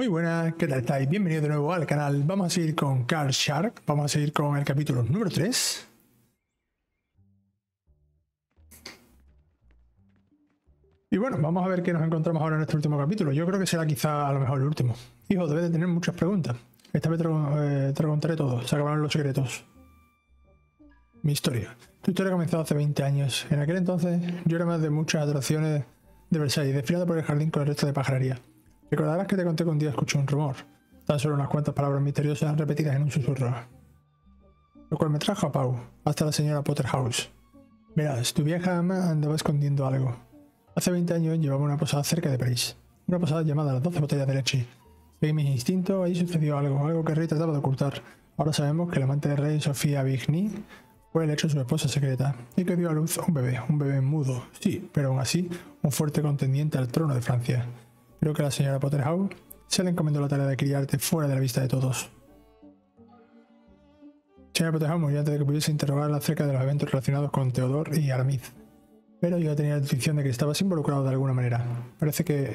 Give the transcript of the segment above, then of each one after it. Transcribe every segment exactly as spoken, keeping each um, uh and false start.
Muy buenas, ¿qué tal estáis? Bienvenidos de nuevo al canal. Vamos a seguir con Card Shark. Vamos a seguir con el capítulo número tres. Y bueno, vamos a ver qué nos encontramos ahora en este último capítulo. Yo creo que será quizá a lo mejor el último. Hijo, debes de tener muchas preguntas. Esta vez te lo, eh, te lo contaré todo. Se acabaron los secretos. Mi historia. Tu historia comenzó hace veinte años. En aquel entonces yo era más de muchas atracciones de Versailles, desfilando por el jardín con el resto de pajarería. Recordarás que te conté que un día escuché un rumor, tan solo unas cuantas palabras misteriosas repetidas en un susurro. Lo cual me trajo a Pau, hasta la señora Potterhouse. Verás, tu vieja ama andaba escondiendo algo. Hace veinte años llevaba una posada cerca de París, una posada llamada Las Doce Botellas de Leche. Según mis instintos, allí sucedió algo, algo que el rey trataba de ocultar. Ahora sabemos que la amante del rey, Sofía Vigny, fue el hecho de su esposa secreta, y que dio a luz a un bebé, un bebé mudo, sí, pero aún así, un fuerte contendiente al trono de Francia. Creo que a la señora Potterhouse se le encomendó la tarea de criarte fuera de la vista de todos. Señora Potterhouse murió antes de que pudiese interrogarla acerca de los eventos relacionados con Theodore y Aramis. Pero yo tenía la intuición de que estabas involucrado de alguna manera. Parece que...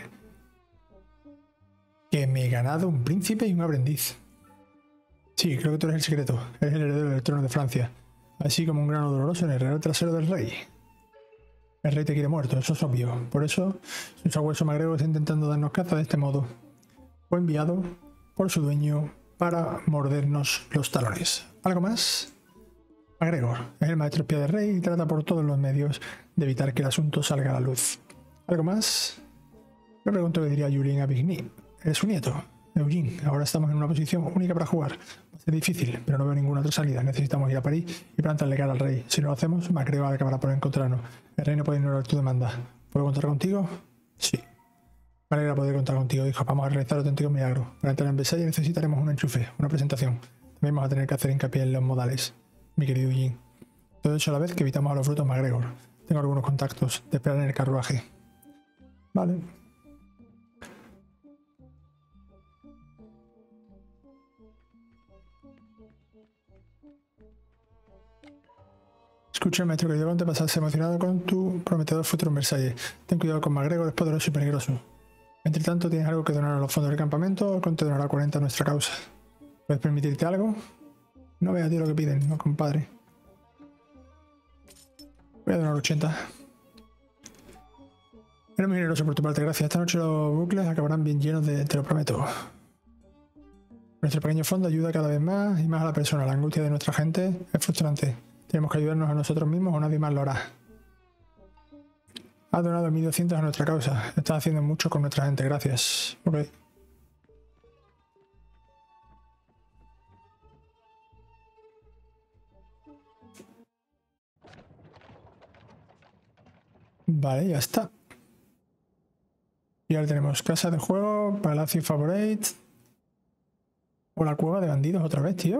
que me he ganado un príncipe y un aprendiz. Sí, creo que tú eres el secreto. Eres el heredero del trono de Francia. Así como un grano doloroso en el real trasero del rey. El rey te quiere muerto, eso es obvio. Por eso, su sabueso MacGregor está intentando darnos caza de este modo. Fue enviado por su dueño para mordernos los talones. ¿Algo más? MacGregor es el maestro espía del rey y trata por todos los medios de evitar que el asunto salga a la luz. ¿Algo más? Me pregunto qué diría Julien a Vigny. Eres su nieto, Eugene. Ahora estamos en una posición única para jugar. Va a ser difícil, pero no veo ninguna otra salida. Necesitamos ir a París y plantarle cara al rey. Si no lo hacemos, MacGregor acabará por encontrarnos. El rey no puede ignorar tu demanda. ¿Puedo contar contigo? Sí. Me alegra poder contar contigo, hijo. Vamos a realizar auténticos milagros. Para entrar en Versailles necesitaremos un enchufe, una presentación. También vamos a tener que hacer hincapié en los modales, mi querido Eugene. Todo eso a la vez que evitamos a los frutos MacGregor. Tengo algunos contactos. Te esperan en el carruaje. Vale. Escucha, maestro querido, cuando te pasas emocionado con tu prometedor futuro en Versailles. Ten cuidado con MacGregor, es poderoso y peligroso. Entre tanto, ¿tienes algo que donar a los fondos del campamento o cuánto donará cuarenta a nuestra causa? ¿Puedes permitirte algo? No veas, tío, lo que piden, no, compadre. Voy a donar ochenta. Eres muy generoso por tu parte, gracias. Esta noche los bucles acabarán bien llenos de... te lo prometo. Nuestro pequeño fondo ayuda cada vez más y más a la persona. La angustia de nuestra gente es frustrante. Tenemos que ayudarnos a nosotros mismos o nadie más lo hará. Has donado mil doscientos a nuestra causa. Estás haciendo mucho con nuestra gente, gracias. Ok. Vale, ya está. Y ahora tenemos casa de juego, palacio favorite. O la cueva de bandidos otra vez, tío.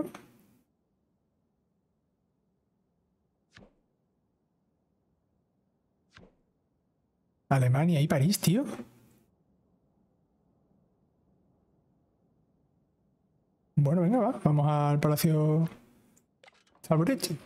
Alemania y París, tío. Bueno, venga, va. Vamos al palacio favorite.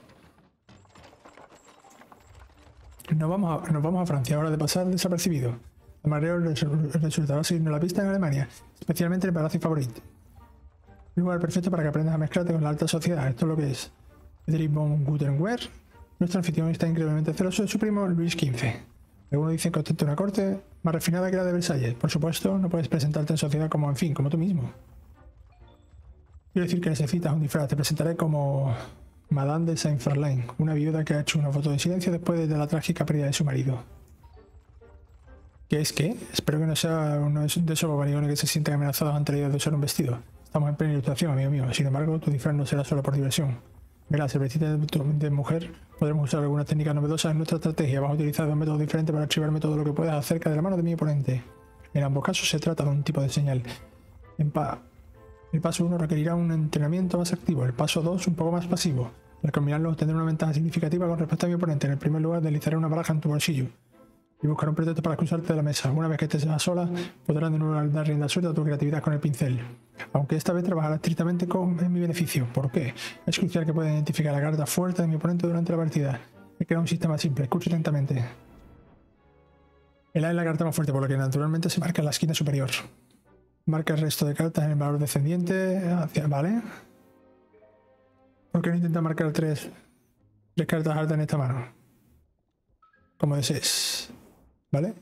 Nos vamos a, nos vamos a Francia ahora de pasar desapercibido. A MacGregor resultará seguirnos la pista en Alemania, especialmente el palacio favorite. Un lugar perfecto para que aprendas a mezclarte con la alta sociedad. Esto es lo que es. Friedrich von Gutenberg. Nuestro anfitrión está increíblemente celoso de su primo Luis quince. Algunos dicen que ostenta una corte más refinada que la de Versalles. Por supuesto, no puedes presentarte en sociedad como, en fin, como tú mismo. Quiero decir que necesitas un disfraz. Te presentaré como Madame de Saint-Farlaine, una viuda que ha hecho una foto de silencio después de la trágica pérdida de su marido. ¿Qué es qué? Espero que no sea uno de esos bobarigones que se sienten amenazados ante la idea de usar un vestido. Estamos en plena ilustración, amigo mío. Sin embargo, tu disfraz no será solo por diversión. Verás, el vestido de, de mujer podremos usar algunas técnicas novedosas en nuestra estrategia. Vamos a utilizar dos métodos diferentes para archivarme todo lo que puedas acerca de la mano de mi oponente. En ambos casos se trata de un tipo de señal. En pa el paso uno requerirá un entrenamiento más activo, el paso dos un poco más pasivo. Al combinarlos tendré una ventaja significativa con respecto a mi oponente. En el primer lugar, deslizaré una baraja en tu bolsillo y buscar un pretexto para excusarte de la mesa. Una vez que estés a solas, podrás de nuevo dar rienda suelta a tu creatividad con el pincel. Aunque esta vez trabajará estrictamente con, en mi beneficio. ¿Por qué? Es crucial que pueda identificar la carta fuerte de mi oponente durante la partida. He creado un sistema simple. Escuche atentamente. El A es la carta más fuerte, por lo que naturalmente se marca en la esquina superior. Marca el resto de cartas en el valor descendiente. Hacia, ¿vale? ¿Por qué no intenta marcar tres, tres cartas altas en esta mano? Como desees. ¿Vale?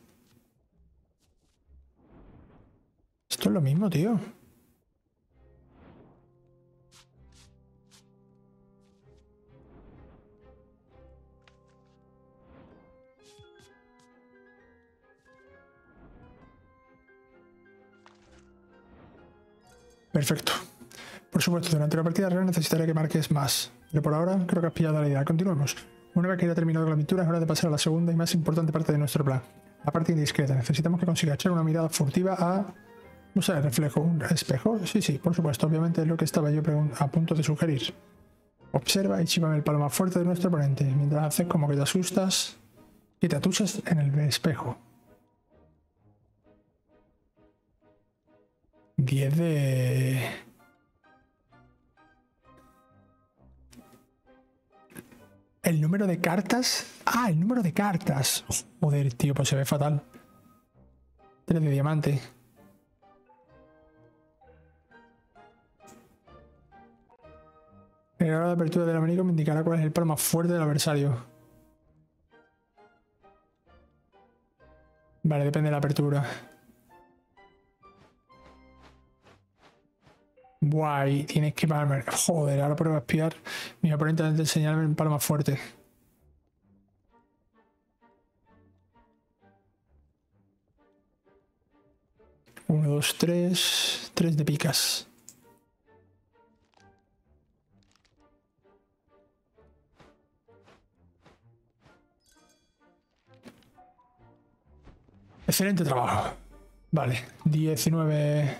Esto es lo mismo, tío. Perfecto. Por supuesto, durante la partida real necesitaré que marques más. Pero por ahora creo que has pillado la idea. Continuemos. Una vez que haya terminado con la pintura, es hora de pasar a la segunda y más importante parte de nuestro plan. La parte indiscreta. Necesitamos que consiga echar una mirada furtiva a... No sé, reflejo, un espejo. Sí, sí, por supuesto. Obviamente es lo que estaba yo a punto de sugerir. Observa y chípame el palo más fuerte de nuestro oponente, mientras haces como que te asustas y te atusas en el espejo. diez de... El número de cartas... Ah, el número de cartas. Joder, tío, pues se ve fatal. tres de diamante. El grado de apertura del abanico me indicará cuál es el palo más fuerte del adversario. Vale, depende de la apertura. Guay, tienes que pararme. Joder, ahora prueba a espiar mis oponentes antes de enseñarme el palo más fuerte. Uno, dos, tres. Tres de picas. Excelente trabajo. Vale, diecinueve.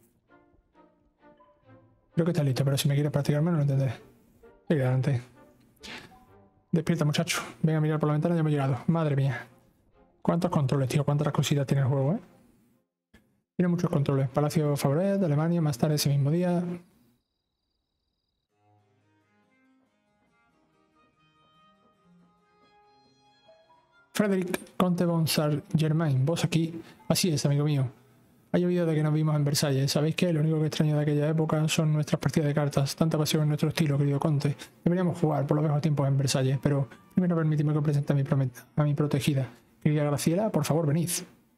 Creo que está listo, pero si me quieres practicar menos, lo entenderé. Sigue adelante. Despierta, muchacho. Venga a mirar por la ventana, ya hemos llegado. Madre mía. ¿Cuántos controles, tío? ¿Cuántas cositas tiene el juego, eh? Tiene muchos controles. Palacio Favoret de Alemania, más tarde ese mismo día. Frederick, Conte von Saint-Germain, vos aquí. Así es, amigo mío. Ha llovido de que nos vimos en Versalles. ¿Sabéis qué? Lo único que extraño de aquella época son nuestras partidas de cartas. Tanta pasión en nuestro estilo, querido Conte. Deberíamos jugar por los viejos tiempos en Versalles, pero primero permíteme que presente a mi, a mi protegida. Querida Graciela, por favor, venid.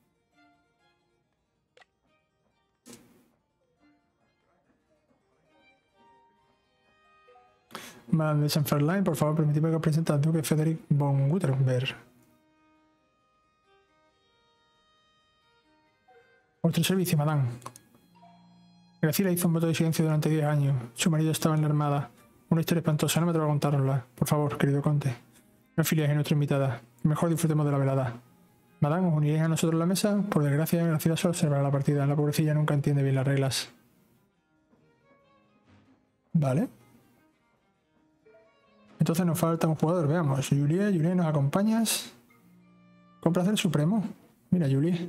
Madame de Saint-Ferlain, por favor, permíteme que os presente al duque Frederick von Württemberg. Vuestro servicio, madame. Graciela hizo un voto de silencio durante diez años. Su marido estaba en la armada. Una historia espantosa, no me atrevo a contárosla. Por favor, querido conte. No filiéis a nuestra invitada. Mejor disfrutemos de la velada. Madame, ¿os uniréis a nosotros en la mesa? Por desgracia, Graciela solo observará la partida. La pobrecilla nunca entiende bien las reglas. Vale. Entonces nos falta un jugador, veamos. Julie, Julie, ¿nos acompañas? Con placer supremo. Mira, Julie.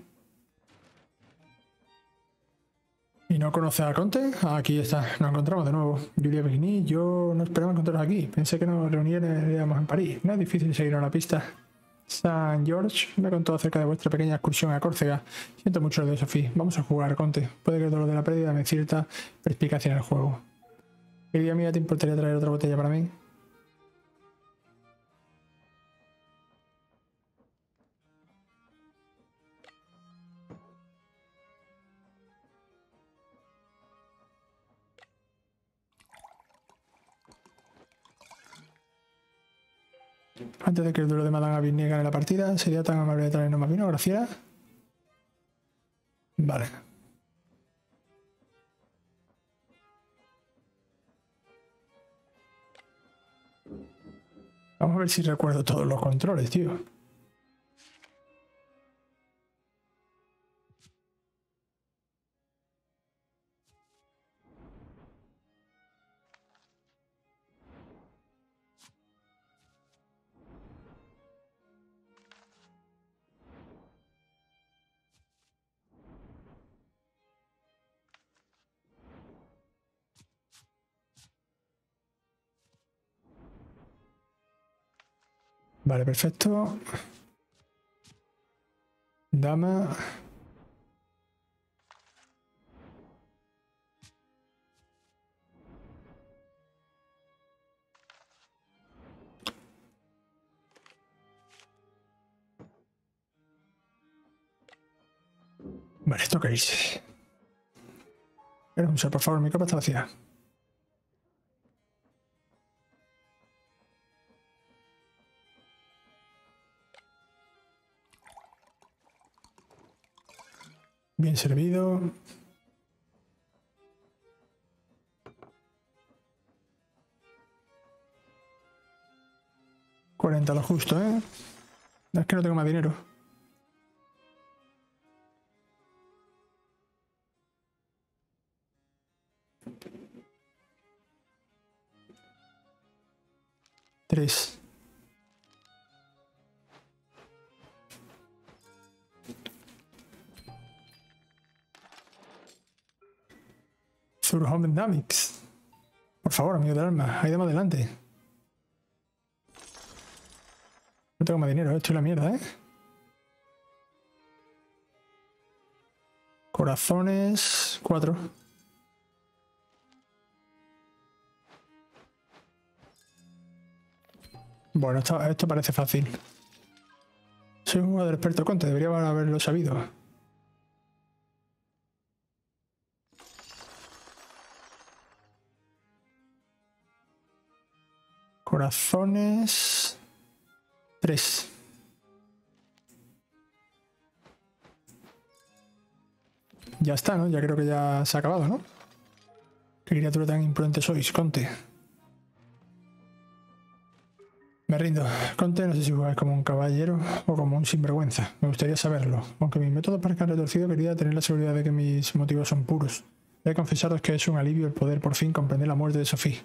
¿Y no conoces a Conte? Ah, aquí está, nos encontramos de nuevo. Julia Begni, yo no esperaba encontraros aquí. Pensé que nos reuniríamos en París. No es difícil seguir a la pista. San George me contó acerca de vuestra pequeña excursión a Córcega. Siento mucho lo de Sofía. Vamos a jugar, Conte. Puede que el dolor de la pérdida me cierta perspicacia en el juego. Querida mía, ¿te importaría traer otra botella para mí? Antes de que el duelo de Madame Avigny gane la partida, ¿sería tan amable de traernos más vino, Graciela? Vale. Vamos a ver si recuerdo todos los controles, tío. Vale, perfecto. Dama. Vale, toca irse. Pero un ser, por favor, mi copa está vacía. Bien servido. cuarenta lo justo, ¿eh? Es que no tengo más dinero. Tres. Zurhom Dynamics. Por favor, amigo del alma, ahí de más adelante. No tengo más dinero, esto es la mierda, ¿eh? Corazones. Cuatro. Bueno, esto, esto parece fácil. Soy un jugador experto Conte, debería haberlo sabido. Corazones. Tres. Ya está, ¿no? Ya creo que ya se ha acabado, ¿no? Qué criatura tan imprudente sois, Conte. Me rindo. Conte, no sé si jugáis como un caballero o como un sinvergüenza. Me gustaría saberlo. Aunque mis métodos parezcan retorcidos, quería tener la seguridad de que mis motivos son puros. He de confesaros que es un alivio el poder por fin comprender la muerte de Sophie.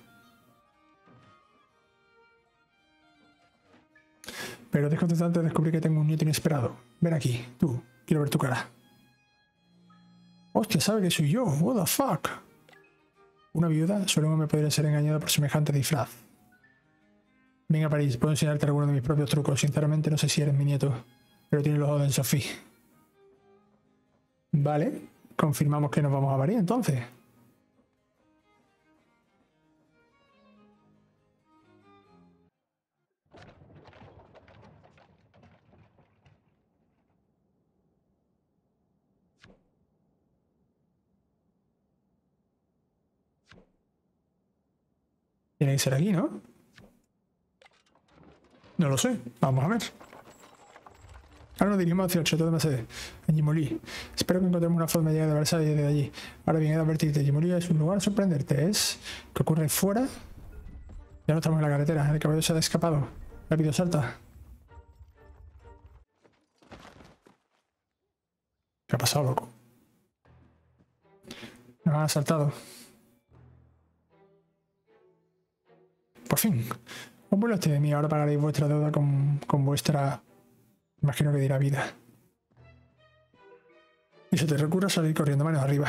Pero es desconcertante descubrir que tengo un nieto inesperado. Ven aquí, tú. Quiero ver tu cara. Hostia, sabe que soy yo. What the fuck. Una viuda, solo me podría ser engañada por semejante disfraz. Venga a París, puedo enseñarte alguno de mis propios trucos. Sinceramente no sé si eres mi nieto, pero tiene los ojos de Sophie. Vale, confirmamos que nos vamos a París entonces. Tiene que ser aquí, ¿no? No lo sé. Vamos a ver. Ahora nos dirigimos hacia el Chateau de Macé, en Gimoli. Espero que encontremos una forma de llegar de Versalles desde allí. Ahora bien, he de advertirte, Gimoli es un lugar a sorprenderte. Es que ocurre fuera. Ya no estamos en la carretera. El caballo se ha escapado. Rápido, salta. ¿Qué ha pasado, loco? Nos han asaltado. Por fin. Os burlaste de mí, ahora pagaréis vuestra deuda con, con vuestra... Imagino que dirá vida. Y se te recurra salir corriendo, manos arriba.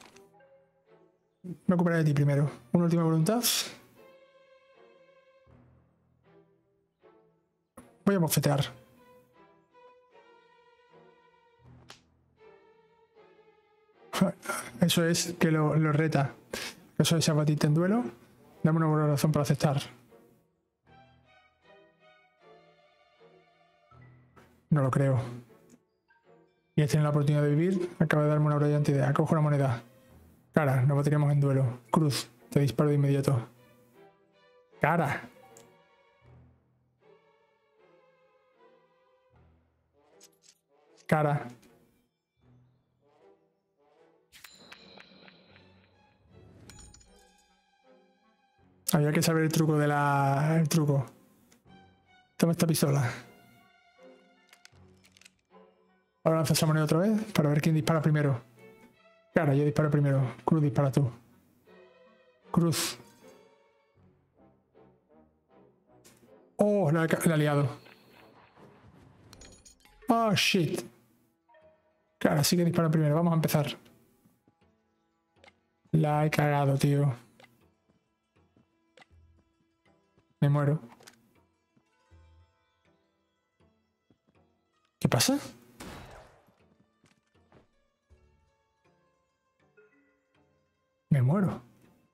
Me ocuparé de ti primero. ¿Una última voluntad? Voy a bofetear. Eso es que lo, lo reta. Eso es abatirte en duelo. Dame una buena razón para aceptar. No lo creo. Y este tiene la oportunidad de vivir. Acaba de darme una brillante idea. Cojo una moneda. Cara, nos bateríamos en duelo. Cruz, te disparo de inmediato. Cara. Cara. Había que saber el truco de la... El truco. Toma esta pistola. Ahora lanza esa moneda otra vez para ver quién dispara primero. Cara, yo disparo primero. Cruz, dispara tú. Cruz. Oh, la, la he liado. Oh, shit. Cara, sí que dispara primero. Vamos a empezar. La he cagado, tío. Me muero. ¿Qué pasa? Me muero.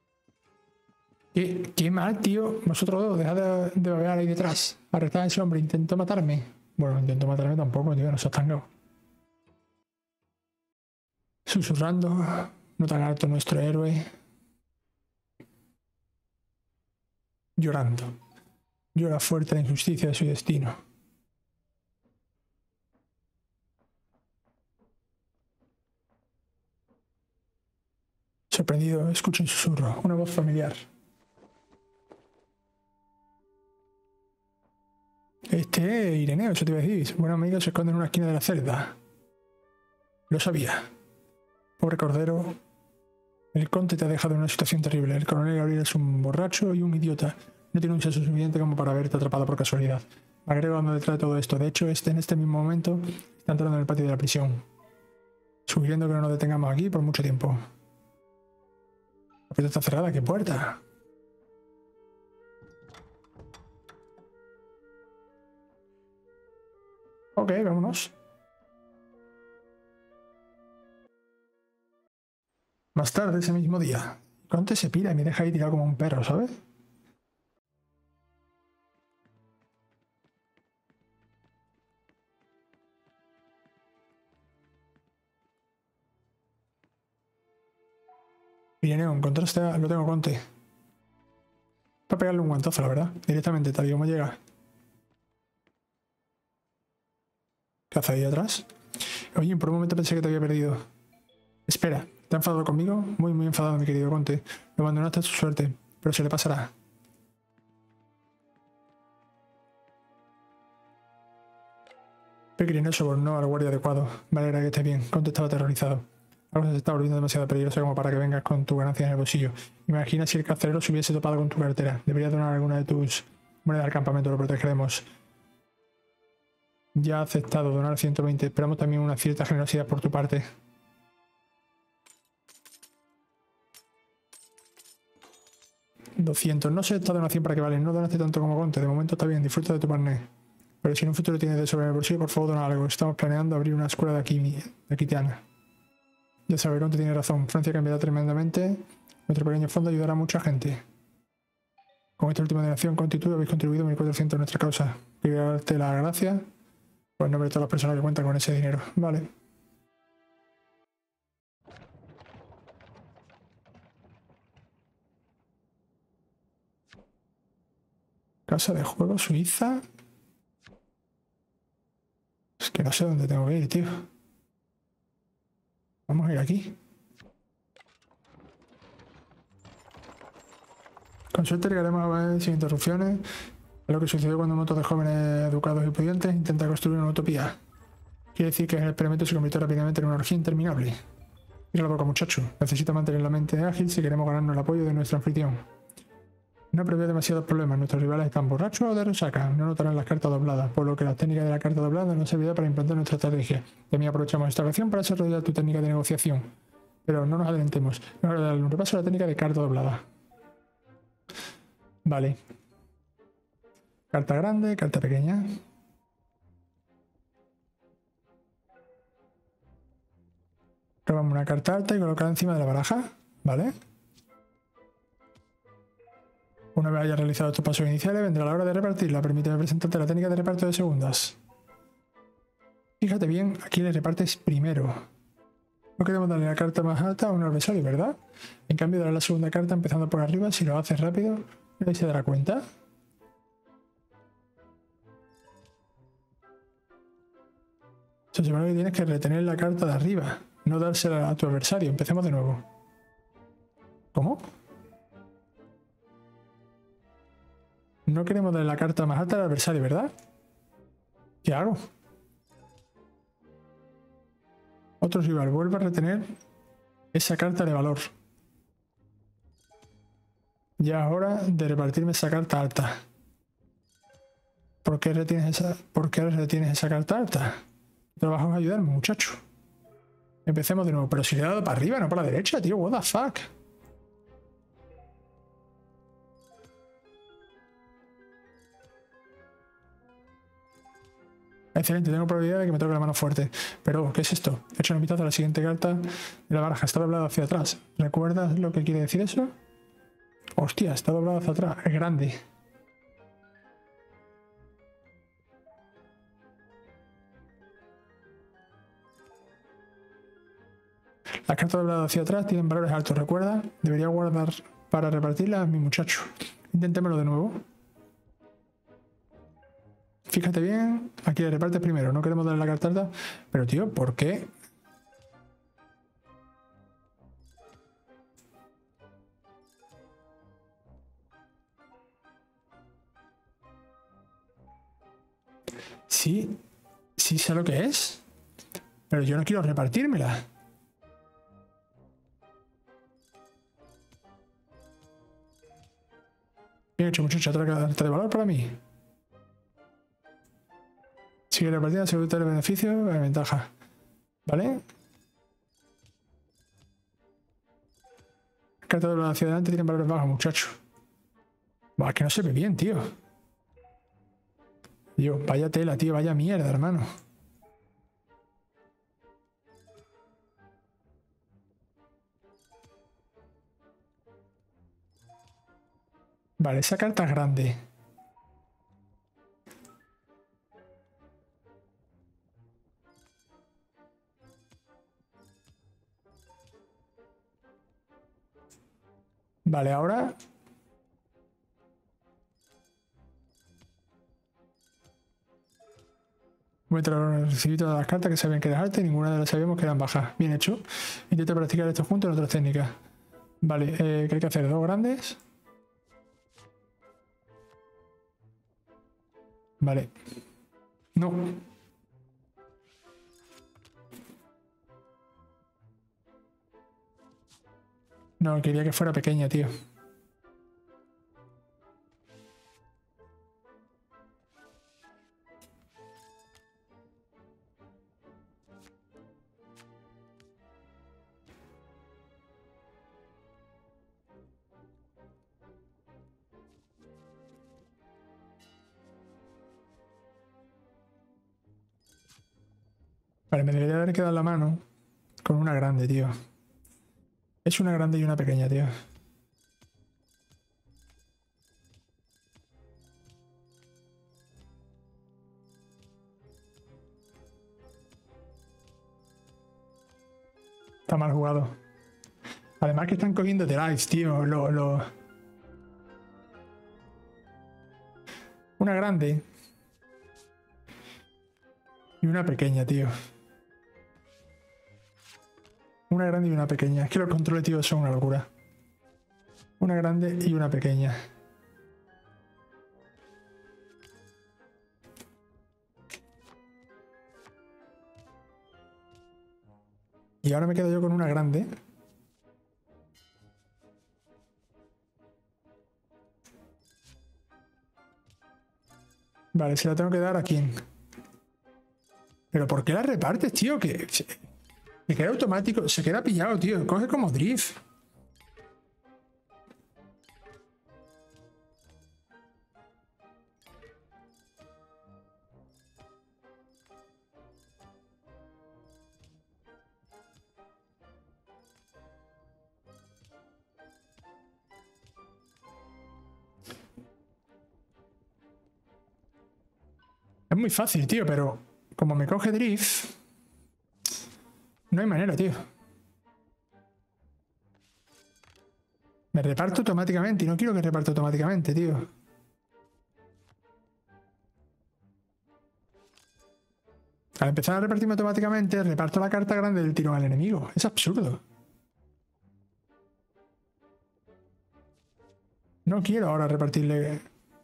¿Qué, qué mal, tío? Vosotros dos, dejad de, de babear ahí detrás. Arrestad a ese hombre, intentó matarme. Bueno, intentó matarme tampoco, tío, no seas tan loco. Susurrando, no tan alto nuestro héroe. Llorando. Llora fuerte la injusticia de su destino. Sorprendido, escucha un susurro, una voz familiar. Este Ireneo, eso te iba a decir. Su buen amigo se esconde en una esquina de la celda. Lo sabía. Pobre Cordero. El conde te ha dejado en una situación terrible. El coronel Gabriel es un borracho y un idiota. No tiene un senso suficiente como para haberte atrapado por casualidad. Me agrego a donde trae todo esto. De hecho, este en este mismo momento está entrando en el patio de la prisión. Sugiriendo que no nos detengamos aquí por mucho tiempo. La puerta está cerrada. ¿Qué puerta? Ok, vámonos. Más tarde, ese mismo día, Conte se pira y me deja ahí tirado como un perro, ¿sabes? Ireneo, encontraste a... Lo tengo, Conte. Para pegarle un guantazo, la verdad. Directamente, tal y como llega. ¿Qué hace ahí atrás? Oye, por un momento pensé que te había perdido. Espera, ¿te has enfadado conmigo? Muy, muy enfadado, mi querido Conte. Lo abandonaste a su suerte, pero se le pasará. Pequeño sobornó al guardia adecuado. Me alegra que estés bien. Conte estaba aterrorizado. Algo se está volviendo demasiado peligroso como para que vengas con tu ganancia en el bolsillo. Imagina si el carcelero se hubiese topado con tu cartera. Deberías donar alguna de tus monedas al campamento, lo protegeremos. Ya ha aceptado donar ciento veinte. Esperamos también una cierta generosidad por tu parte. doscientos. No sé esta donación para qué vale. No donaste tanto como Conte. De momento está bien. Disfruta de tu partner. Pero si en un futuro tienes de sobre el bolsillo, por favor, dona algo. Estamos planeando abrir una escuela de aquí, de Aquitiana. Ya sabes, Conte tiene razón. Francia cambiará tremendamente. Nuestro pequeño fondo ayudará a mucha gente. Con esta última donación, Conte y tú habéis contribuido mil cuatrocientos a nuestra causa. Quiero darte las gracias por el nombre de todas las personas que cuentan con ese dinero. Vale. Casa de juego suiza. Es que no sé dónde tengo que ir, tío. Vamos a ir aquí. Con suerte llegaremos a ver sin interrupciones a lo que sucedió cuando un montón de jóvenes educados y pudientes intenta construir una utopía. Quiere decir que el experimento se convirtió rápidamente en una orgía interminable. Mira la boca, muchacho. Necesita mantener la mente ágil si queremos ganarnos el apoyo de nuestro anfitrión. No prevé demasiados problemas. Nuestros rivales están borrachos o de resaca. No notarán las cartas dobladas, por lo que la técnica de la carta doblada nos servirá para implantar nuestra estrategia. También aprovechamos esta ocasión para desarrollar tu técnica de negociación. Pero no nos adelantemos. Es hora de darle un repaso a la técnica de carta doblada. Vale. Carta grande, carta pequeña. Robamos una carta alta y colocarla encima de la baraja. Vale. Una vez haya realizado estos pasos iniciales, vendrá la hora de repartirla. Permíteme presentarte la técnica de reparto de segundas. Fíjate bien, aquí le repartes primero. No queremos darle la carta más alta a un adversario, ¿verdad? En cambio, darle la segunda carta empezando por arriba. Si lo haces rápido, nadie se dará cuenta. Se supone que tienes que retener la carta de arriba, no dársela a tu adversario. Empecemos de nuevo. ¿Cómo? No queremos darle la carta más alta al adversario, ¿verdad? ¿Qué hago? Otro rival vuelve a retener esa carta de valor. Ya es hora de repartirme esa carta alta. ¿Por qué retienes esa, ¿por qué retienes esa carta alta? Tu trabajo es ayudarme, muchacho. Empecemos de nuevo. Pero si le he dado para arriba, no para la derecha, tío. What the fuck. Excelente, tengo probabilidad de que me toque la mano fuerte. Pero, ¿qué es esto? He hecho un vistazo a la siguiente carta de la baraja. Está doblada hacia atrás. ¿Recuerdas lo que quiere decir eso? Hostia, está doblada hacia atrás. Es grande. Las cartas dobladas hacia atrás tienen valores altos, recuerda. Debería guardar para repartirlas, mi muchacho. Intentémoslo de nuevo. Fíjate bien, aquí le repartes primero. No queremos darle la carta alta. Pero tío, ¿por qué? Sí, sí sé lo que es. Pero yo no quiero repartírmela. Bien hecho, muchacho. Otra carta de valor para mí. Sigue repartida, seguro el beneficio, la ventaja. ¿Vale? Carta de hacia adelante tienen valores bajos, muchacho. Buah, es que no se ve bien, tío. Tío, vaya tela, tío, vaya mierda, hermano. Vale, esa carta es grande. Vale, ahora... Voy a recibir todas las cartas que sabían que eran altas y ninguna de las sabíamos que eran bajas. Bien hecho. Intento practicar esto junto en otras técnicas. Vale, eh, ¿qué hay que hacer? ¿Dos grandes? Vale. No. No, quería que fuera pequeña, tío. Vale, me debería haber quedado la mano con una grande, tío. Es una grande y una pequeña, tío. Está mal jugado. Además que están cogiendo de lives, tío. Lo, lo... Una grande. Y una pequeña, tío. Una grande y una pequeña. Es que los controles, tío, son una locura. Una grande y una pequeña. Y ahora me quedo yo con una grande. Vale, se la tengo que dar a quién. ¿Pero por qué la repartes, tío? Que se, se queda automático. Se queda pillado, tío. Coge como drift. Es muy fácil, tío, pero como me coge drift, no hay manera, tío. Me reparto automáticamente y no quiero que reparta automáticamente, tío. Al empezar a repartirme automáticamente, reparto la carta grande del tirón al enemigo. Es absurdo. No quiero ahora repartirle...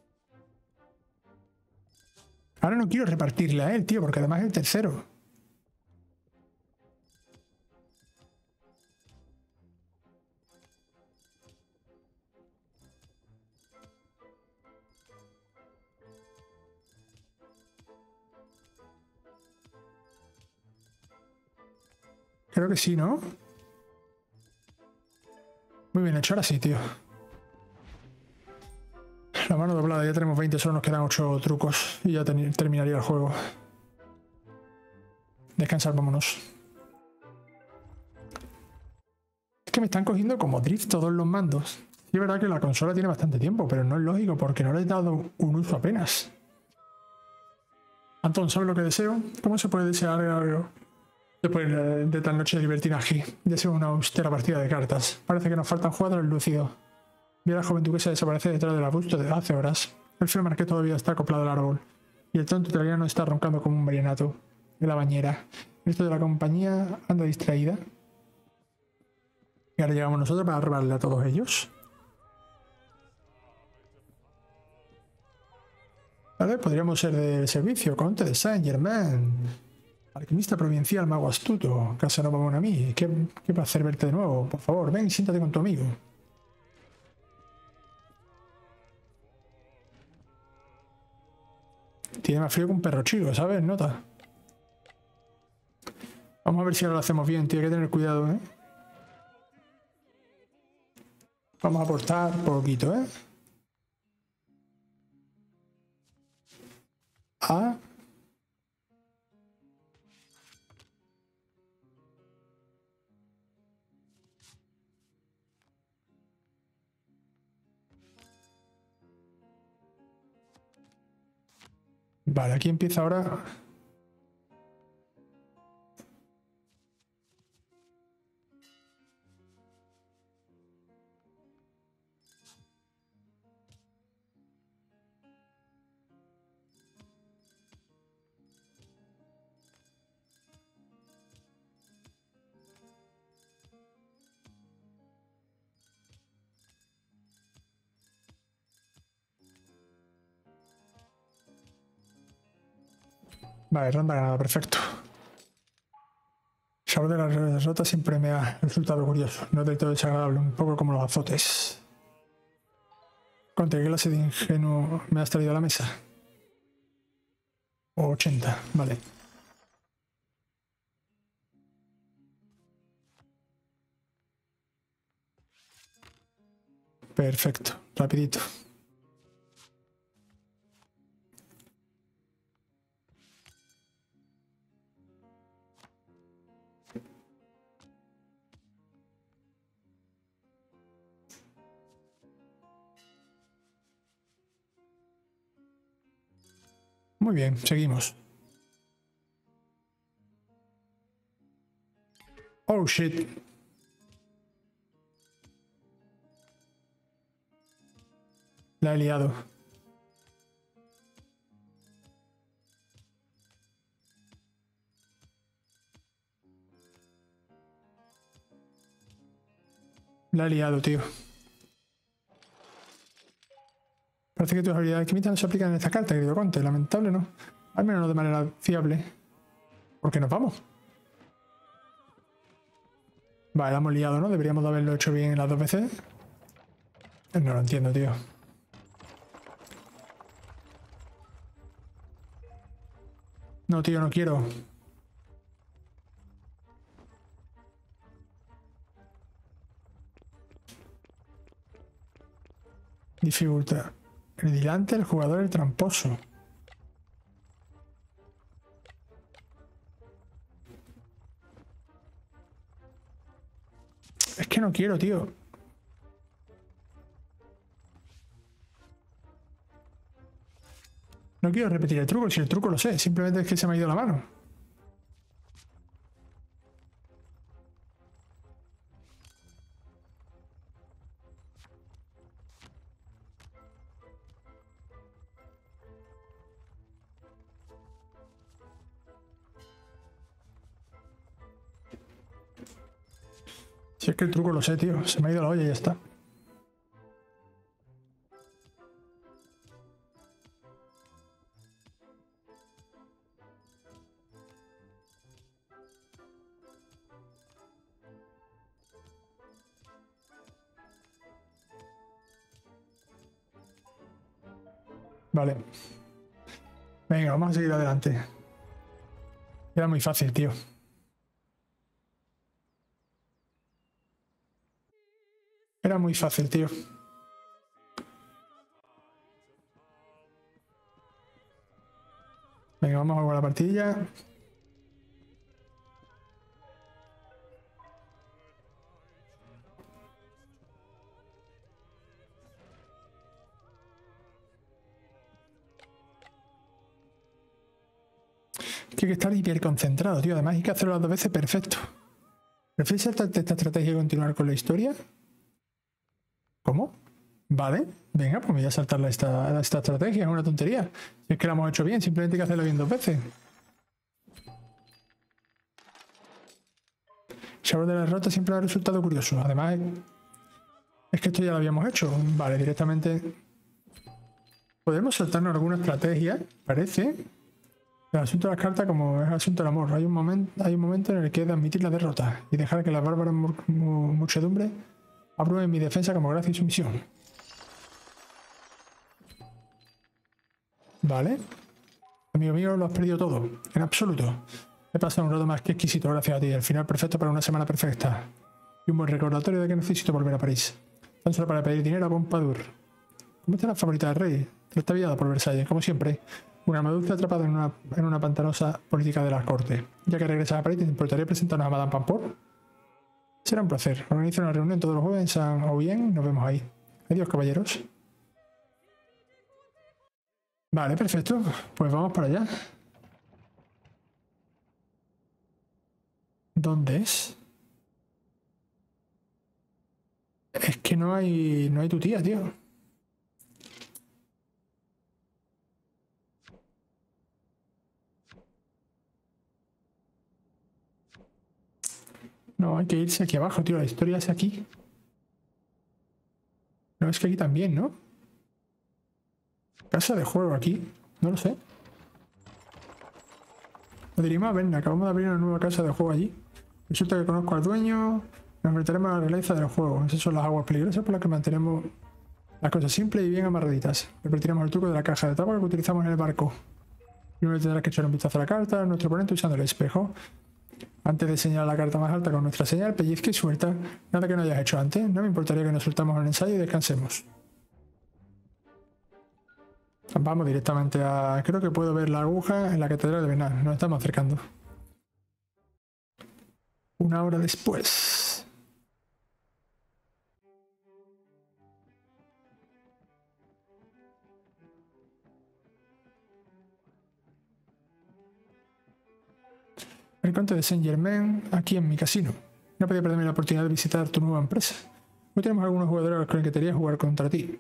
Ahora no quiero repartirle a él, tío, porque además es el tercero. Creo que sí, ¿no? Muy bien hecho, ahora sí, tío. La mano doblada, ya tenemos veinte, solo nos quedan ocho trucos y ya terminaría el juego. Descansar, vámonos. Es que me están cogiendo como drift todos los mandos. Y es verdad que la consola tiene bastante tiempo, pero no es lógico porque no le he dado un uso apenas. Antón, ¿sabes lo que deseo? ¿Cómo se puede desear algo Después de, de tal noche de libertinaje, ya sea una austera partida de cartas. Parece que nos faltan jugadores lúcidos. Vi a la juventud que se desaparece detrás del arbusto desde hace horas. El feo marqués todavía está acoplado al árbol. Y el tonto italiano está roncando como un vallenato en la bañera. El resto de la compañía anda distraída. Y ahora llegamos nosotros para robarle a todos ellos. Vale, podríamos ser del servicio. Conte de Saint Germain. Alquimista provincial, mago astuto. Casanova Mon Ami. ¿Qué, qué placer verte de nuevo. Por favor, ven y siéntate con tu amigo. Tiene más frío que un perro chico, ¿sabes? Nota. Vamos a ver si ahora lo hacemos bien. Tiene que tener cuidado, ¿eh? Vamos a aportar poquito, ¿eh? A... Vale, aquí empieza ahora... Vale, ronda ganada, perfecto. El sabor de la derrota siempre me ha resultado curioso. No es del todo desagradable, un poco como los azotes. ¿Contra qué clase de ingenuo me has traído a la mesa? ochenta, vale. Perfecto, rapidito. Muy bien, seguimos. Oh, shit. La he liado. La he liado, tío. Parece que tus habilidades químicas no se aplican en esta carta, querido Conte. Lamentable, ¿no? Al menos no de manera fiable. ¿Por qué nos vamos? Vale, la hemos liado, ¿no? Deberíamos de haberlo hecho bien las dos veces. No lo entiendo, tío. No, tío, no quiero. Dificultad. El vigilante, el jugador, el tramposo. Es que no quiero, tío. No quiero repetir el truco, si el truco lo sé. Simplemente es que se me ha ido la mano. Si es que el truco lo sé, tío. Se me ha ido la olla y ya está. Vale. Venga, vamos a seguir adelante. Era muy fácil, tío. Era muy fácil, tío. Venga, vamos a jugar la partida. que hay que estar hiperconcentrado, tío. Además hay que hacerlo las dos veces perfecto. ¿Prefieres saltarte esta estrategia y continuar con la historia? ¿Cómo? Vale, venga, pues me voy a saltar esta, esta estrategia, es una tontería. Si es que la hemos hecho bien, simplemente hay que hacerlo bien dos veces. Sabor de la derrota siempre ha resultado curioso. Además, es que esto ya lo habíamos hecho. Vale, directamente... Podemos saltarnos alguna estrategia, parece. El asunto de las cartas, como es el asunto del amor, hay un, momento, hay un momento en el que he de admitir la derrota y dejar que las bárbaras mu mu muchedumbre aprueben mi defensa como gracia y sumisión. Vale. Amigo mío, lo has perdido todo. En absoluto. He pasado un rato más que exquisito gracias a ti. El final perfecto para una semana perfecta. Y un buen recordatorio de que necesito volver a París. Tan solo para pedir dinero a Pompadour. ¿Cómo está la favorita del rey? Trastabiada por Versalles, como siempre. Una alma dulce atrapada en una, en una pantanosa política de la corte. Ya que regresas a París, ¿te importaría presentarnos a Madame Pampor? Será un placer. Organiza una reunión todos los jueves en San Aubien. Nos vemos ahí. Adiós, caballeros. Vale, perfecto. Pues vamos para allá. ¿Dónde es? Es que no hay... no hay tu tía, tío. No, hay que irse aquí abajo, tío. La historia es aquí. No, es que aquí también, ¿no? Casa de juego aquí. No lo sé. Lo diríamos a Berna. Acabamos de abrir una nueva casa de juego allí. Resulta que conozco al dueño. Nos enfrentaremos a la realeza del juego. Esas son las aguas peligrosas por las que mantenemos las cosas simples y bien amarraditas. Repetiremos el truco de la caja de tabaco que utilizamos en el barco. Primero tendrás que echar un vistazo a la carta a nuestro oponente usando el espejo. Antes de señalar la carta más alta con nuestra señal, pellizca y suelta. Nada que no hayas hecho antes. No me importaría que nos soltamos en el ensayo y descansemos. Vamos directamente a... Creo que puedo ver la aguja en la catedral de Bernard. Nos estamos acercando. Una hora después. El conde de Saint Germain, aquí en mi casino. No podía perderme la oportunidad de visitar tu nueva empresa. Hoy tenemos algunos jugadores con los que quería jugar contra ti.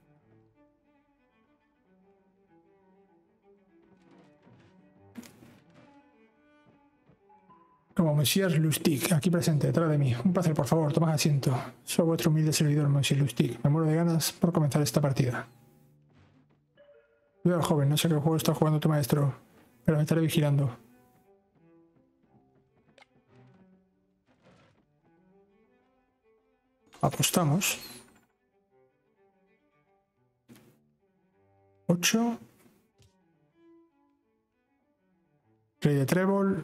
Como Monsieur Lustig, aquí presente, detrás de mí. Un placer, por favor, tomad asiento. Soy vuestro humilde servidor, Monsieur Lustig. Me muero de ganas por comenzar esta partida. Cuidado, joven, no sé qué juego está jugando tu maestro, pero me estaré vigilando. Apostamos. Ocho. Rey de trébol.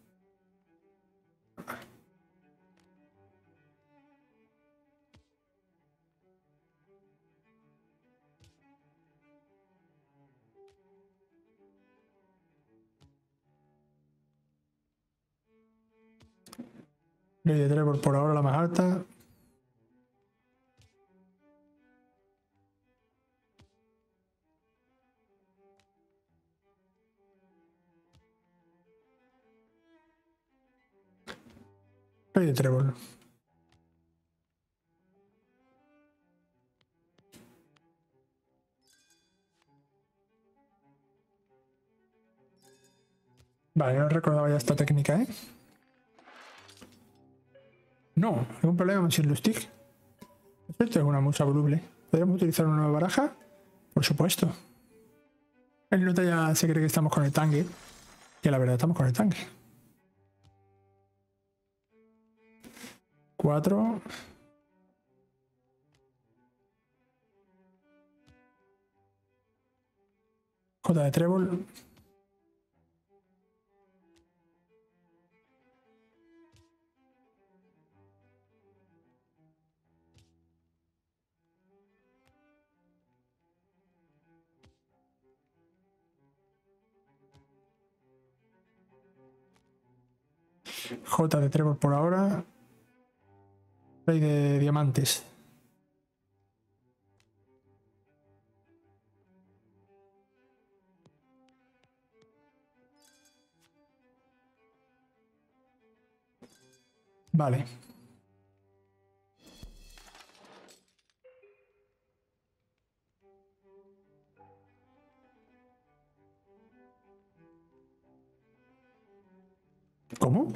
Rey de trébol por ahora la más alta. Rey de trébol. Vale, no recordaba ya esta técnica, ¿eh? No, ¿algún problema, Monsieur Lustig? Esto es una musa voluble. ¿Podríamos utilizar una nueva baraja? Por supuesto. El nota ya se cree que estamos con el tanque. Que la verdad estamos con el tanque. Cuatro. J de trébol. J de trébol por ahora. Rey de diamantes. Vale. ¿Cómo?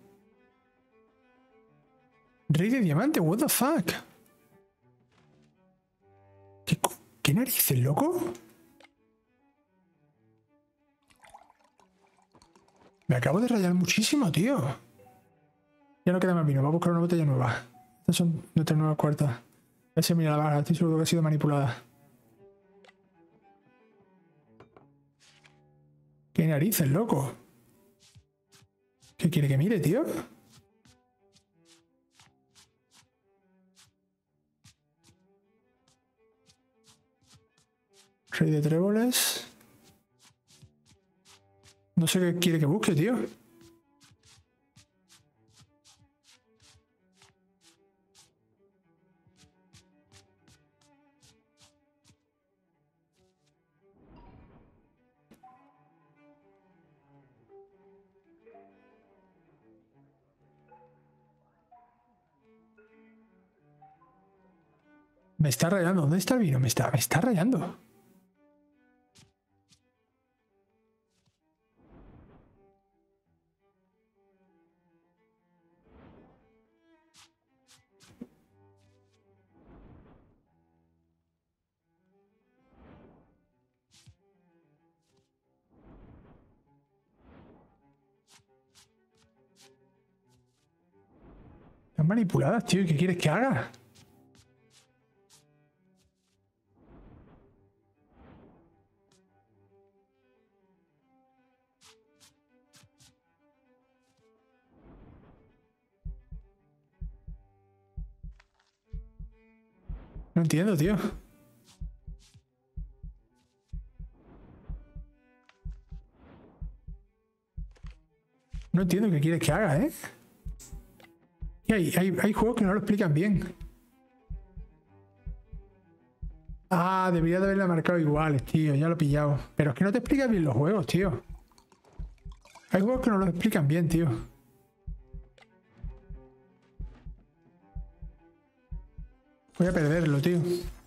Rey de diamante, what the fuck. ¿Qué, qué narices, loco? Me acabo de rayar muchísimo, tío. Ya no queda más vino, voy a buscar una botella nueva. Estas son nuestras nuevas cuartas. Ese mira la barra, estoy seguro que ha sido manipulada. ¿Qué narices, loco? ¿Qué quiere que mire, tío? Rey de tréboles. No sé qué quiere que busque, tío. Me está rayando. ¿Dónde está el vino? Me está, me está rayando. Están manipuladas, tío. ¿Y qué quieres que haga? No entiendo, tío. No entiendo qué quieres que haga, ¿eh? Y hay, hay, hay juegos que no lo explican bien. Ah, debería de haberla marcado iguales, tío. Ya lo he pillado. Pero es que no te explican bien los juegos, tío. Hay juegos que no los explican bien, tío. Voy a perderlo, tío.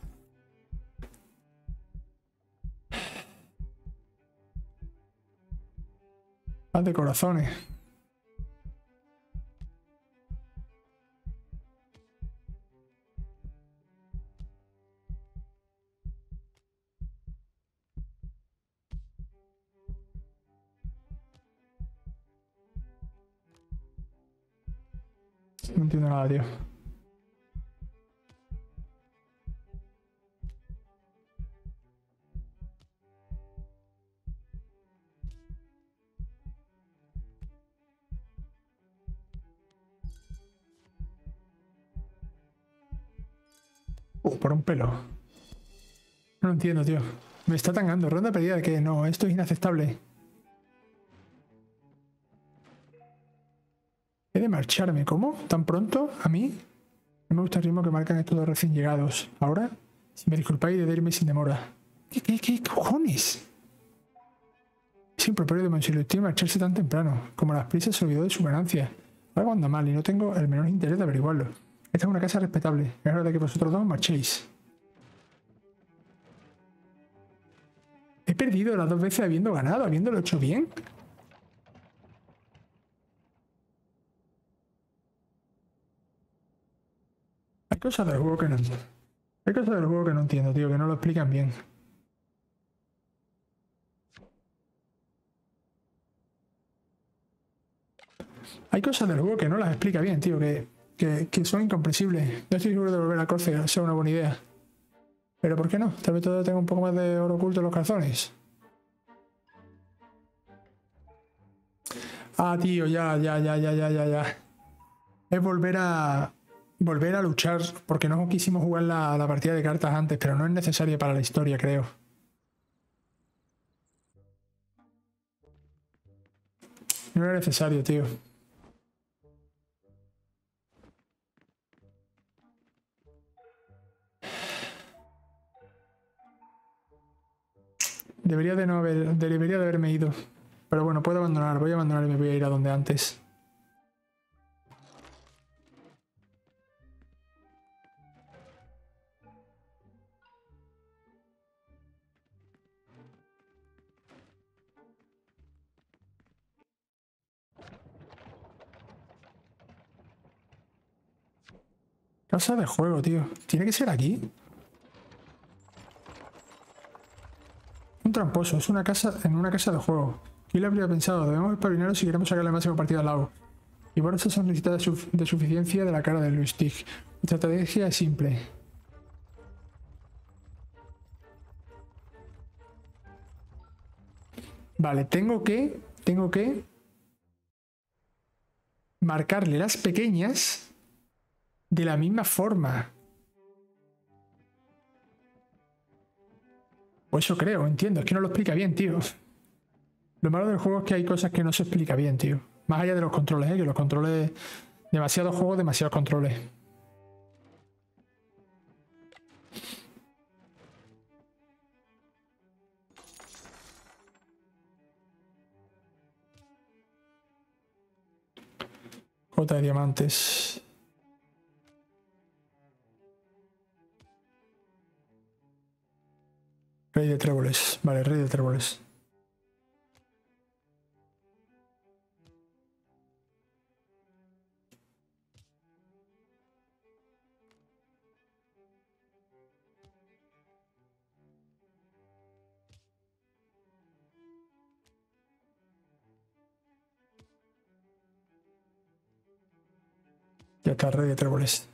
Haz de corazones. No entiendo nada, tío. Uh, por un pelo. No lo entiendo, tío. Me está tangando. Ronda perdida de que no, esto es inaceptable. He de marcharme. ¿Cómo? ¿Tan pronto? ¿A mí? No me gusta el ritmo que marcan estos dos recién llegados. Ahora, si me disculpáis, de irme sin demora. ¿Qué, qué, qué cojones? Es improperio de Monsilustí marcharse tan temprano. Como las prisas se olvidó de su ganancia. Algo anda mal y no tengo el menor interés de averiguarlo. Esta es una casa respetable. Es hora de que vosotros dos marchéis. He perdido las dos veces habiendo ganado, habiéndolo hecho bien. Hay cosas del juego que no entiendo. Hay cosas del juego que no entiendo, tío, que no lo explican bien. Hay cosas del juego que no las explica bien, tío, que, que, que son incomprensibles. No estoy seguro de volver a Córcega, sea una buena idea. Pero ¿por qué no? Tal vez todavía tenga un poco más de oro oculto en los calzones. Ah, tío, ya, ya, ya, ya, ya, ya, ya. Es volver a... Volver a luchar, porque no quisimos jugar la, la partida de cartas antes, pero no es necesaria para la historia, creo. No era necesario, tío. Debería de no haber... Debería de haberme ido. Pero bueno, puedo abandonar. Voy a abandonar y me voy a ir a donde antes. Casa de juego, tío. ¿Tiene que ser aquí? Un tramposo. Es una casa en una casa de juego. ¿Quién lo habría pensado? Debemos espabilarnos si queremos sacarle el máximo partido al lago. Y por esa sonrisita de, suf de suficiencia de la cara de Luis Tig. Nuestra estrategia es simple. Vale, tengo que... Tengo que... marcarle las pequeñas de la misma forma. O eso creo, entiendo. Es que no lo explica bien, tío. Lo malo del juego es que hay cosas que no se explica bien, tío. Más allá de los controles, ¿eh? Que los controles... Demasiados juegos, demasiados controles. Jota de diamantes. Rey de tréboles. Vale, rey de tréboles. Ya está, rey de tréboles.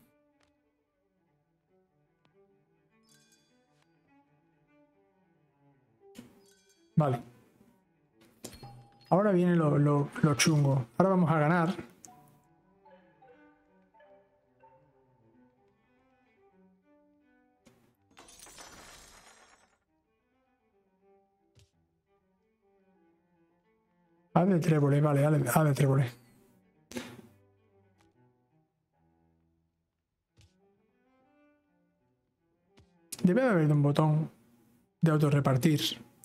Vale. Ahora viene lo, lo, lo chungo. Ahora vamos a ganar. A de tréboles, vale, A de, A de tréboles. Debe de haber un botón de autorrepartir.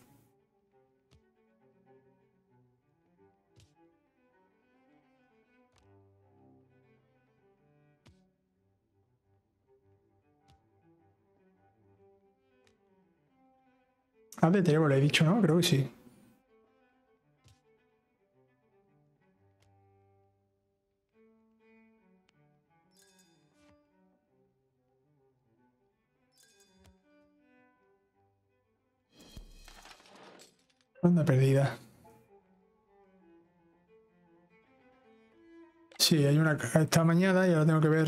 A de tréboles he dicho, ¿no? Creo que sí. Ronda perdida. Sí, hay una... Está mañana y ahora tengo que ver...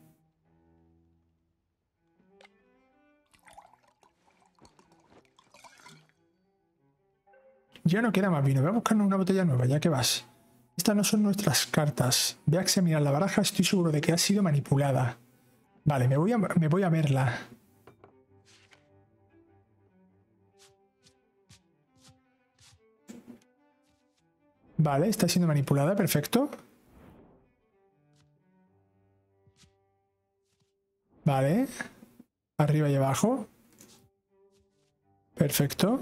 Ya no queda más vino. Voy a buscarnos una botella nueva, ya que vas. Estas no son nuestras cartas. Voy a examinar la baraja. Estoy seguro de que ha sido manipulada. Vale, me voy a, me voy a verla. Vale, está siendo manipulada. Perfecto. Vale. Arriba y abajo. Perfecto.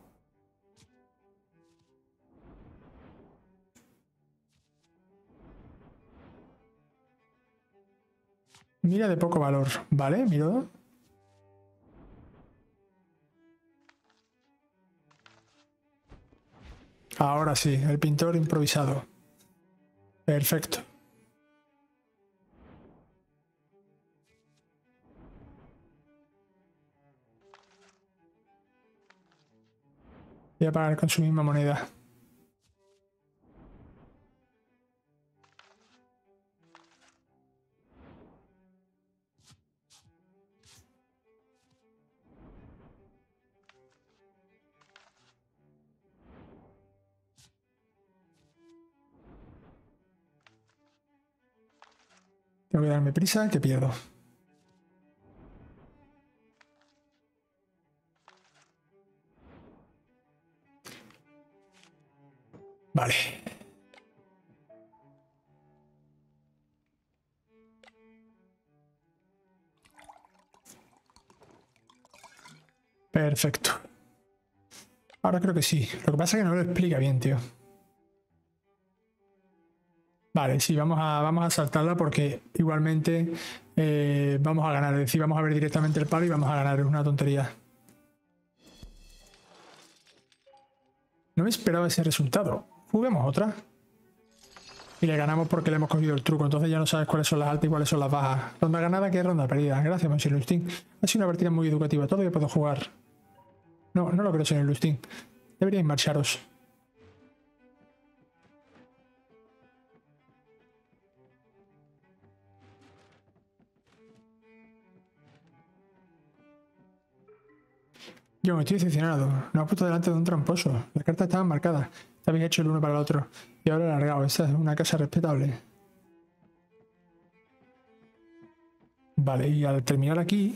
Mira de poco valor. Vale, miro. Ahora sí, el pintor improvisado. Perfecto. Voy a pagar con su misma moneda. Tengo que darme prisa, que pierdo. Vale. Perfecto. Ahora creo que sí. Lo que pasa es que no lo explica bien, tío. Vale, sí, vamos a, vamos a saltarla porque igualmente eh, vamos a ganar. Es decir, vamos a ver directamente el palo y vamos a ganar. Es una tontería. No me esperaba ese resultado. Juguemos otra. Y le ganamos porque le hemos cogido el truco. Entonces ya no sabes cuáles son las altas y cuáles son las bajas. Ronda ganada, que es ronda perdida. Gracias, Monsieur Lustin. Ha sido una partida muy educativa. Todavía puedo jugar. No, no lo creo, señor Lustin. Deberíais marcharos. Yo me estoy decepcionado. Nos ha puesto delante de un tramposo. Las cartas estaban marcadas. Te habéis hecho el uno para el otro. Y ahora alargado. Esta es una casa respetable. Vale, y al terminar aquí...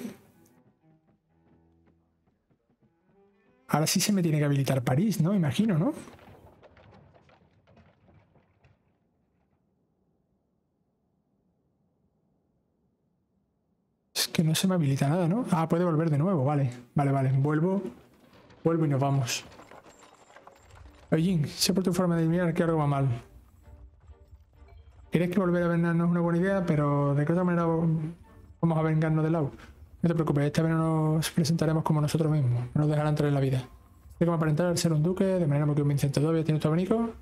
Ahora sí se me tiene que habilitar París, ¿no? Imagino, ¿no? Es que no se me habilita nada, ¿no? Ah, puede volver de nuevo, vale. Vale, vale. Vuelvo. Vuelvo y nos vamos. Oye, sé por tu forma de mirar que algo va mal. ¿Crees que volver a vernos no es una buena idea? Pero ¿de qué otra manera vamos a vengarnos de Lau? No te preocupes, esta vez no nos presentaremos como nosotros mismos. No nos dejarán entrar en la vida. Sé cómo aparentar ser un duque de manera muy convincente. ¿Todavía tienes tu abanico?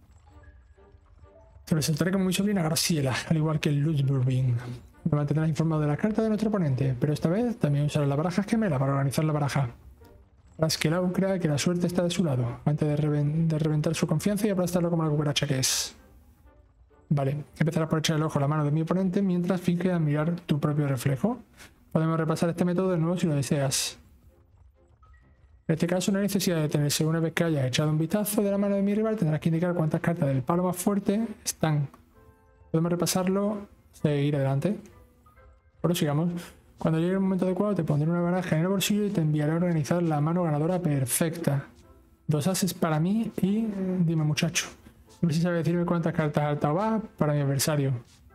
Te presentaré como mi sobrina Graciela, al igual que Lutzburgin. Me mantendrás informado de las cartas de nuestro oponente, pero esta vez también usarás la baraja gemela para organizar la baraja. Harás que Lau crea que la suerte está de su lado, antes de, reven de reventar su confianza y aplastarlo como la cucaracha que es. Vale, empezarás por echar el ojo a la mano de mi oponente mientras finges admirar tu propio reflejo. Podemos repasar este método de nuevo si lo deseas. En este caso no hay necesidad de detenerse. Una vez que hayas echado un vistazo de la mano de mi rival tendrás que indicar cuántas cartas del palo más fuerte están. Podemos repasarlo, seguir adelante. Pero sigamos. Cuando llegue el momento adecuado te pondré una baraja en el bolsillo y te enviaré a organizar la mano ganadora perfecta. Dos ases para mí y... dime muchacho. A ver si sabes decirme cuántas cartas altas o bajas para mi adversario.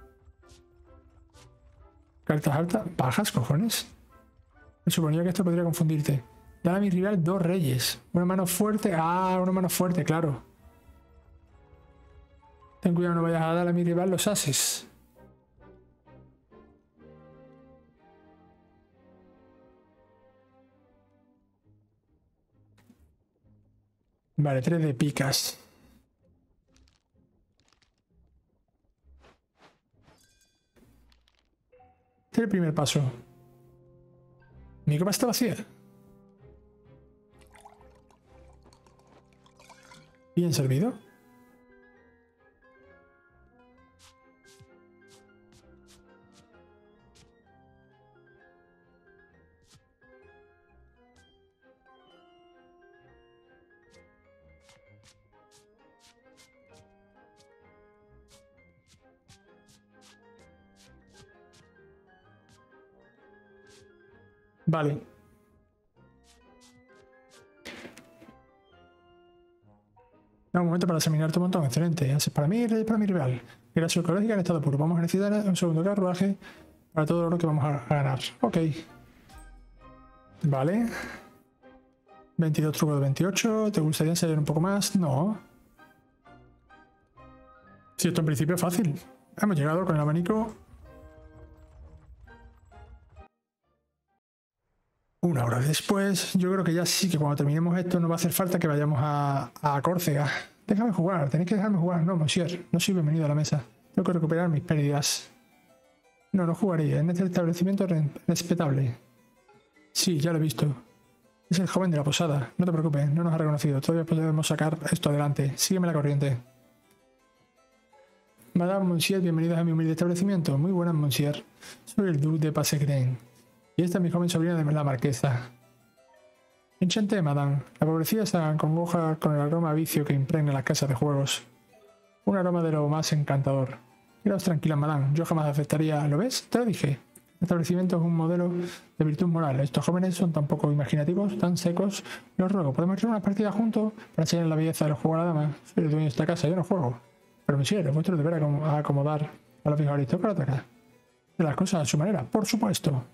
¿Cartas altas? ¿Bajas, cojones? Me suponía que esto podría confundirte. Dale a mi rival dos reyes. Una mano fuerte. Ah, una mano fuerte, claro. Ten cuidado, no vayas a dar a mi rival los ases. Vale, tres de picas. Este es el primer paso. Mi copa está vacía. Bien servido. Vale. Da un momento para examinar tu montón. Excelente. Haces para mí y para mi rival. Gracia ecológica en estado puro. Vamos a necesitar un segundo carruaje para todo lo que vamos a, a ganar. Ok. Vale. veintidós trucos de veintiocho. ¿Te gustaría ensayar un poco más? No. Si esto en principio es fácil. Hemos llegado con el abanico. Una hora después, yo creo que ya sí que cuando terminemos esto no va a hacer falta que vayamos a, a Córcega. Déjame jugar, tenéis que dejarme jugar. No, monsieur, no soy bienvenido a la mesa. Tengo que recuperar mis pérdidas. No, no jugaría. En este establecimiento es respetable. Sí, ya lo he visto. Es el joven de la posada. No te preocupes, no nos ha reconocido. Todavía podemos sacar esto adelante. Sígueme la corriente. Madame, monsieur, bienvenidos a mi humilde establecimiento. Muy buenas, monsieur. Soy el duque de Passegren. Y esta es mi joven sobrina de la marquesa. Enchanté, madame. La pobrecilla se acongoja con el aroma a vicio que impregna las casas de juegos. Un aroma de lo más encantador. Quedaos tranquila, madame. Yo jamás aceptaría... ¿Lo ves? Te lo dije. El establecimiento es un modelo de virtud moral. Estos jóvenes son tan poco imaginativos, tan secos. Los ruego, ¿podemos echar una partida juntos para enseñar la belleza del juego a la dama? Soy el dueño de esta casa, yo no juego. Pero, monsieur, es vuestro deber acomodar a los viejos aristócratas de las cosas a su manera, por supuesto.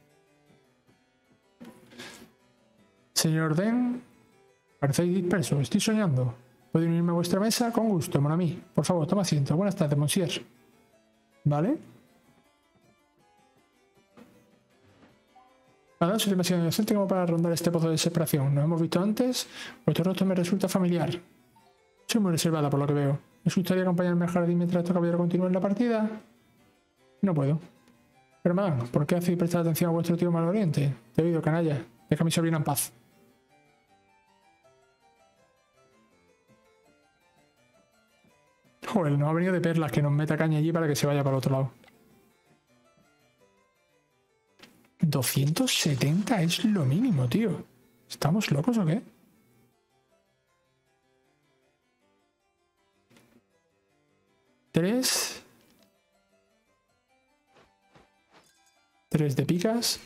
Señor Den, parecéis disperso. Estoy soñando. ¿Puedo unirme a vuestra mesa? Con gusto, mon ami. Por favor, toma asiento. Buenas tardes, monsieur. ¿Vale? Madame, soy demasiado inocente como para rondar este pozo de desesperación. ¿Nos hemos visto antes? Vuestro rostro me resulta familiar. Soy muy reservada por lo que veo. ¿Les gustaría acompañarme al jardín mientras estos caballeros continúen la partida? No puedo. Hermano, ¿por qué hacéis prestar atención a vuestro tío maloriente? Te he oído, canalla. Deja a mi sobrina en paz. Joder, nos ha venido de perlas que nos meta caña allí para que se vaya para el otro lado. doscientos setenta es lo mínimo, tío. ¿Estamos locos o qué? Tres. Tres de picas.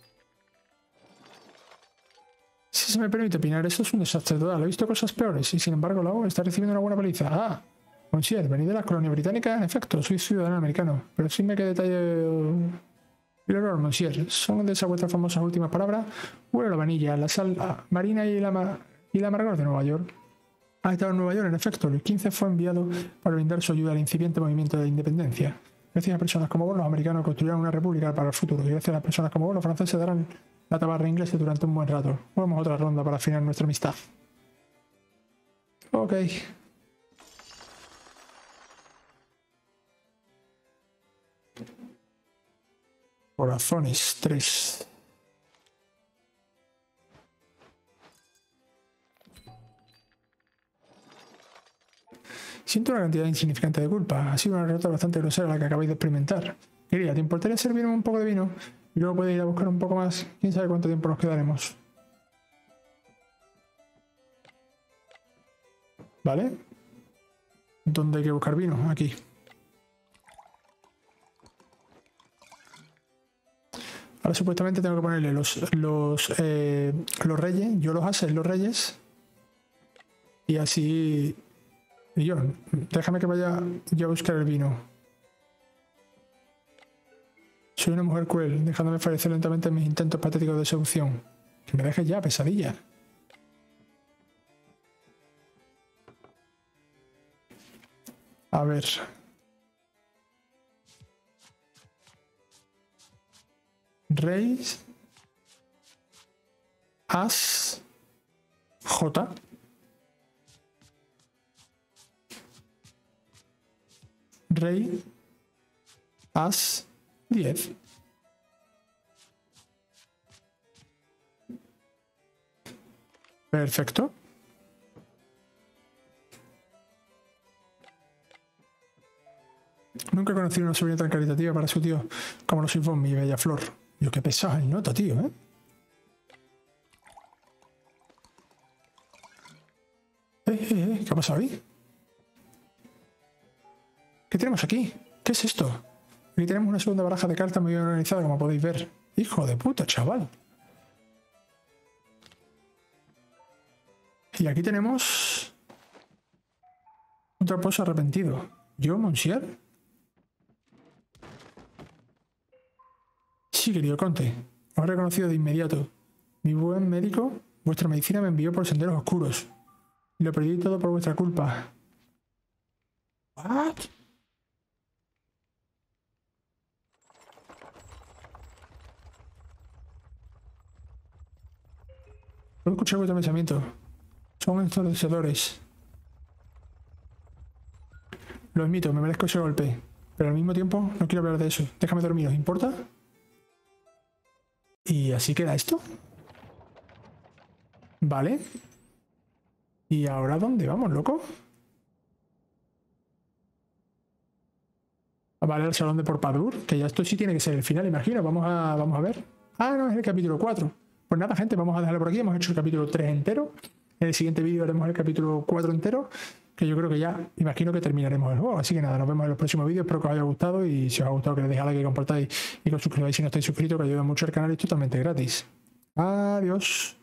Si se me permite opinar, esto es un desastre total. He visto cosas peores y sin embargo la O está recibiendo una buena paliza. Ah, Monsieur, venid de la colonia británica. En efecto, soy ciudadano americano. Pero sí me qué detalle... El horror, Monsieur. Son de esas vuestras famosas últimas palabras. Huele la vanilla, la sal ah, marina y la, ma y la amargor de Nueva York. Ha estado en Nueva York, en efecto. Luis quince fue enviado para brindar su ayuda al incipiente movimiento de independencia. Gracias a personas como vos, los americanos construirán una república para el futuro. Y gracias a personas como vos, los franceses darán la tabarra inglesa durante un buen rato. Vamos a otra ronda para afinar nuestra amistad. Ok. Corazones, tres. Siento una cantidad insignificante de culpa. Ha sido una derrota bastante grosera la que acabáis de experimentar. Quería, ¿te importaría servirme un poco de vino? Y luego podéis ir a buscar un poco más. Quién sabe cuánto tiempo nos quedaremos. ¿Vale? ¿Dónde hay que buscar vino? Aquí. Ahora supuestamente tengo que ponerle los los, eh, los reyes, yo los haces los reyes. Y así... Y yo, déjame que vaya yo a buscar el vino. Soy una mujer cruel, dejándome fallecer lentamente en mis intentos patéticos de seducción. Que me dejes ya, pesadilla. A ver... Rey, As, J, Rey, As, diez. Perfecto. Nunca he conocido una sobrina tan caritativa para su tío como lo sois vos, mi bella flor. Yo qué pesada el nota, tío, ¿eh? Eh, eh, eh, ¿qué ha pasado ahí? ¿Qué tenemos aquí? ¿Qué es esto? Aquí tenemos una segunda baraja de cartas muy bien organizada, como podéis ver. Hijo de puta, chaval. Y aquí tenemos... un traposo arrepentido. ¿Yo, Monsieur? Sí, querido conte, os he reconocido de inmediato. Mi buen médico, vuestra medicina me envió por senderos oscuros. Y lo perdí todo por vuestra culpa. ¿What? Puedo escuchar vuestro pensamiento. Son ensordecedores. Lo admito, me merezco ese golpe. Pero al mismo tiempo no quiero hablar de eso. Déjame dormir, ¿os importa? ¿Y así queda esto? Vale. ¿Y ahora dónde vamos, loco? Vale, al salón de Porpadur, que ya esto sí tiene que ser el final, imagino. Vamos a, vamos a ver. Ah, no, es el capítulo cuatro. Pues nada, gente, vamos a dejarlo por aquí. Hemos hecho el capítulo tres entero. En el siguiente vídeo haremos el capítulo cuatro entero, que yo creo que ya, imagino que terminaremos el juego. Así que nada, nos vemos en los próximos vídeos. Espero que os haya gustado y si os ha gustado que le dejéis like, que compartáis y que os suscribáis si no estáis suscritos, que ayuda mucho al canal y es totalmente gratis. Adiós.